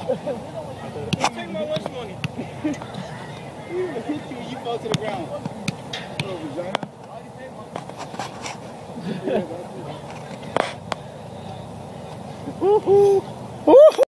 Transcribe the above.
Take my lunch money. We would hit you and you fall to the ground. Oh, vagina. Woohoo!